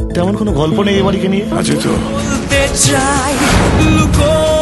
তেমন কোনো গল্প নেই এ বাড়িকে নিয়ে? আছে তো।